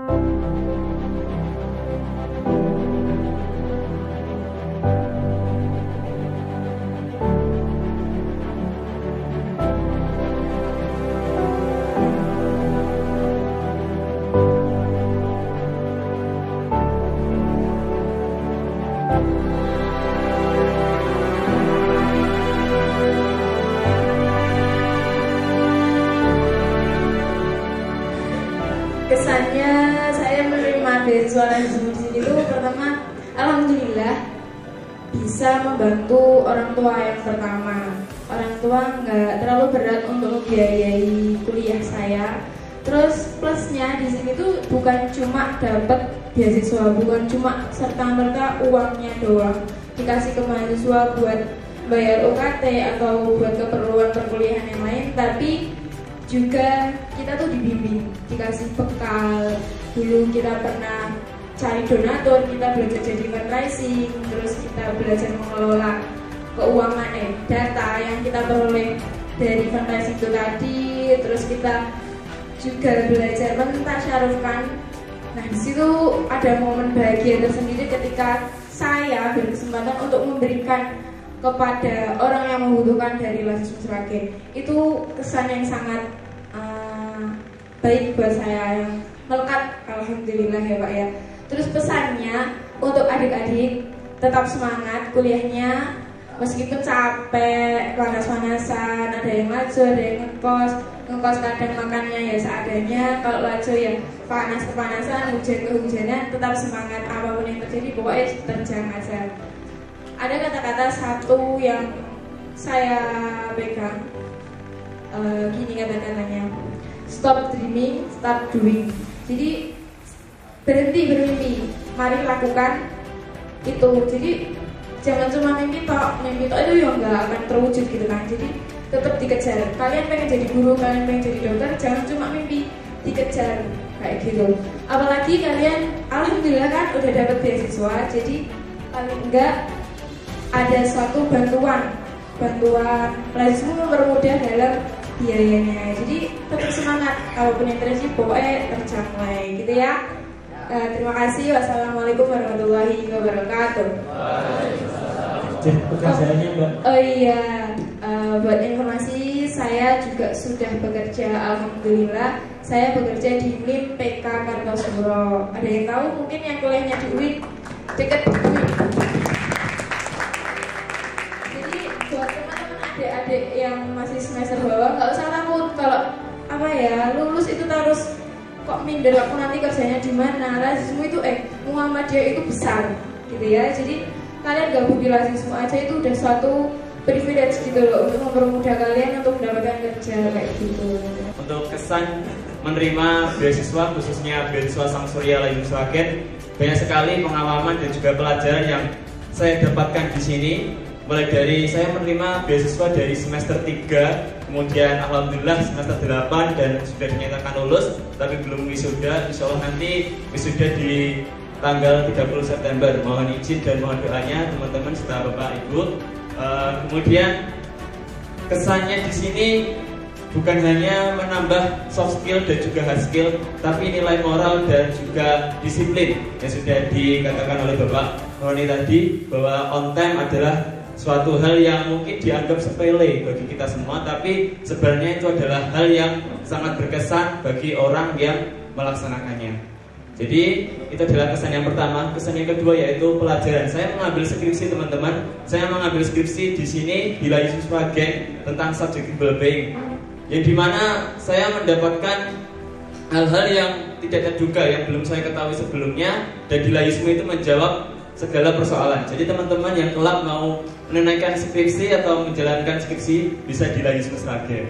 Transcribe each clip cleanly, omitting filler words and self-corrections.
Kesannya saya menerima beasiswa lanjut di sini itu pertama, alhamdulillah bisa membantu orang tua yang pertama. Orang tua nggak terlalu berat untuk membiayai kuliah saya. Terus plusnya di sini tuh bukan cuma dapat beasiswa, bukan cuma serta-merta uangnya doang dikasih ke mahasiswa buat bayar UKT atau buat keperluan perkuliahan yang lain, tapi juga kita tuh dibimbing, dikasih bekal. Dulu kita pernah cari donatur, kita belajar jadi fundraising, terus kita belajar mengelola keuangan data yang kita peroleh dari fundraising itu tadi. Terus kita juga belajar mentasyarufkan. Nah, di situ ada momen bahagia tersendiri ketika saya berkesempatan untuk memberikan kepada orang yang membutuhkan dari Lasis Musragen. Itu kesan yang sangat baik buat saya, yang melekat, alhamdulillah ya Pak ya. Terus pesannya untuk adik-adik, tetap semangat kuliahnya meskipun capek, panas-panasan, ada yang laju, ada yang ngekos kadang makannya ya seadanya. Kalau laju ya kepanasan, hujan kehujanan, tetap semangat apapun yang terjadi, pokoknya terjang aja. Ada kata-kata satu yang saya pegang, gini kata-katanya, stop dreaming, start doing. Jadi berhenti bermimpi, mari lakukan itu. Jadi jangan cuma mimpi tok itu ya nggak akan terwujud gitu kan. Jadi tetap dikejar. Kalian pengen jadi guru, kalian pengen jadi dokter, jangan cuma mimpi, dikejar kayak gitu. Apalagi kalian alhamdulillah kan udah dapat beasiswa, jadi paling enggak ada suatu bantuan Lasis mempermudah dalam biayanya. Jadi tetap semangat, kalaupun yang terjadi pokoknya tercapai gitu ya. Terima kasih. Wassalamualaikum warahmatullahi wabarakatuh. Oh iya, buat informasi saya juga sudah bekerja, alhamdulillah. Saya bekerja di MIP PK Kartosuro. Ada yang tahu mungkin yang kuliahnya di UIN dekat UIN. Jadi buat teman-teman adik-adik yang masih semester bawah nggak usah takut kalau lulus itu terus kok minder, aku nanti kerjanya di mana. Lazismu itu Muhammadiyah itu besar gitu ya. Jadi kalian gabung di Lazismu aja itu udah suatu privilege gitu loh, untuk mempermudah kalian untuk mendapatkan kerja kayak gitu. Untuk kesan menerima beasiswa, khususnya beasiswa Sang Surya Lasis Musragen, banyak sekali pengalaman dan juga pelajaran yang saya dapatkan di sini. Mulai dari saya menerima beasiswa dari semester 3, kemudian alhamdulillah semester 8 dan sudah dinyatakan lulus, tapi belum wisuda. Insya Allah nanti wisuda di tanggal 30 September. Mohon izin dan mohon doanya teman-teman serta Bapak Ibu. Kemudian kesannya di sini bukan hanya menambah soft skill dan juga hard skill, tapi nilai moral dan juga disiplin yang sudah dikatakan oleh Bapak Roni tadi, bahwa on time adalah suatu hal yang mungkin dianggap sepele bagi kita semua, tapi sebenarnya itu adalah hal yang sangat berkesan bagi orang yang melaksanakannya. Jadi itu adalah kesan yang pertama. Kesan yang kedua yaitu pelajaran. Saya mengambil skripsi teman-teman. Saya mengambil skripsi di sini di Lasis Musragen tentang subjective well-being, yang dimana saya mendapatkan hal-hal yang tidak terduga yang belum saya ketahui sebelumnya, dan di Laismu itu menjawab segala persoalan. Jadi teman-teman yang kelak mau menunaikan skripsi atau menjalankan skripsi bisa di Lasis Musragen.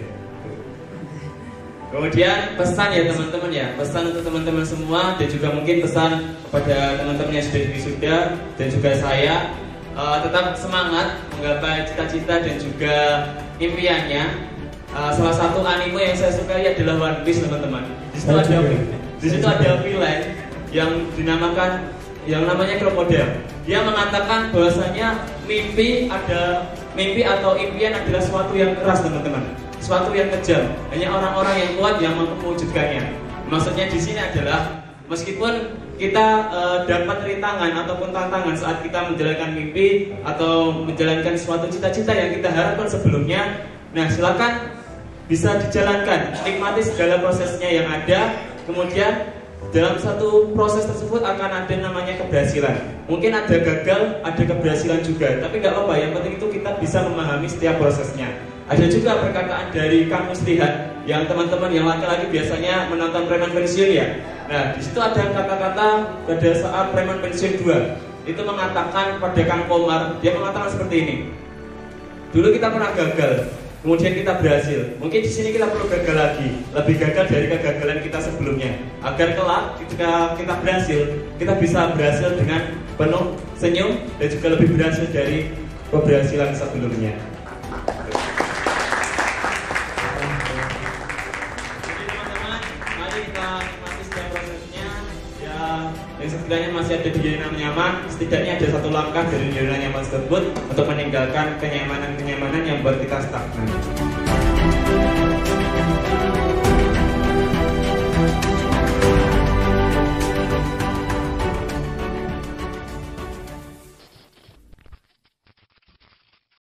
Kemudian pesan ya teman-teman ya, pesan untuk teman-teman semua dan juga mungkin pesan kepada teman-teman yang sudah wisuda dan juga saya, tetap semangat menggapai cita-cita dan juga impiannya. Salah satu anime yang saya sukai adalah One Piece teman-teman. Di situ ada villain yang dinamakan yang namanya Crocodile. Dia mengatakan bahwasanya mimpi atau impian adalah sesuatu yang keras teman-teman, sesuatu yang kejam. Hanya orang-orang yang kuat yang mampu mewujudkannya. Maksudnya di sini adalah Meskipun kita dapat rintangan ataupun tantangan saat kita menjalankan mimpi atau menjalankan suatu cita-cita yang kita harapkan sebelumnya, nah silakan bisa dijalankan, nikmati segala prosesnya yang ada. Kemudian dalam satu proses tersebut akan ada namanya keberhasilan. Mungkin ada gagal, ada keberhasilan juga, tapi nggak apa-apa. Yang penting itu kita bisa memahami setiap prosesnya. Ada juga perkataan dari Kang Muslihat yang teman-teman yang laki-laki biasanya menonton Preman Pensiun ya. Nah, di situ ada kata-kata pada saat Preman Pensiun 2 itu mengatakan pada Kang Komar, dia mengatakan seperti ini. Dulu kita pernah gagal, kemudian kita berhasil. Mungkin di sini kita perlu gagal lagi, lebih gagal dari kegagalan kita sebelumnya. Agar kelak ketika kita berhasil, kita bisa berhasil dengan penuh senyum dan juga lebih berhasil dari keberhasilan sebelumnya. Yang setidaknya masih ada di zona nyaman, setidaknya ada satu langkah dari zona nyaman tersebut untuk meninggalkan kenyamanan-kenyamanan yang buat kita stagnan.